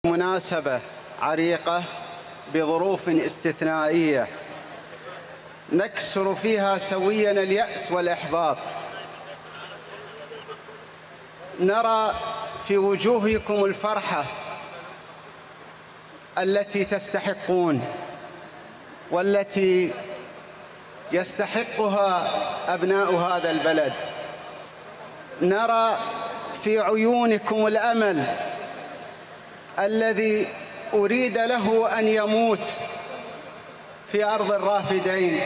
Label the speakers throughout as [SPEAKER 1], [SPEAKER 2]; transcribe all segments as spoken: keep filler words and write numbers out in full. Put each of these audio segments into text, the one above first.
[SPEAKER 1] مناسبة عريقة بظروف استثنائية نكسر فيها سويا اليأس والإحباط. نرى في وجوهكم الفرحة التي تستحقون والتي يستحقها أبناء هذا البلد. نرى في عيونكم الأمل الذي أريد له أن يموت في أرض الرافدين،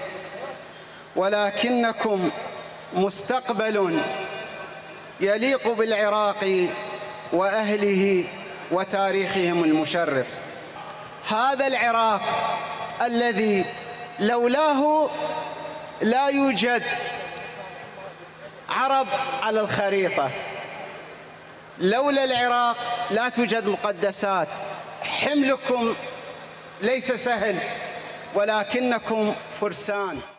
[SPEAKER 1] ولكنكم مستقبل يليق بالعراق وأهله وتاريخهم المشرف. هذا العراق الذي لولاه لا يوجد عرب على الخريطة، لولا العراق لا توجد مقدسات. حملكم ليس سهل ولكنكم فرسان.